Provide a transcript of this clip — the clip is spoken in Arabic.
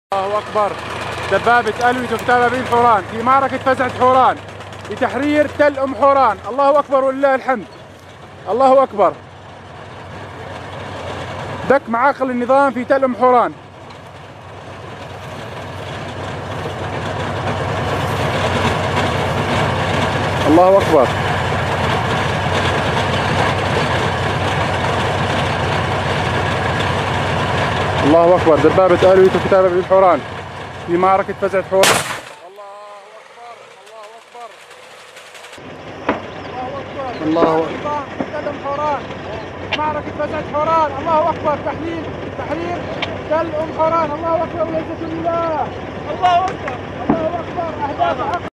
الله أكبر. دبابة ألوية وكتابة بن حوران في معركة فزعة حوران لتحرير تل أم حوران. الله أكبر ولله الحمد. الله أكبر. دك معاقل النظام في تل أم حوران. الله أكبر. الله أكبر. دبابة ألوية وكتابة بن حوران في معركة فزعة حوران. الله أكبر. الله أكبر. الله أكبر. تل أم حوران معركة فزعة حوران. الله أكبر. تحرير تل أم حوران. الله أكبر. وعزة الله. الله أكبر. الله أكبر. أهداف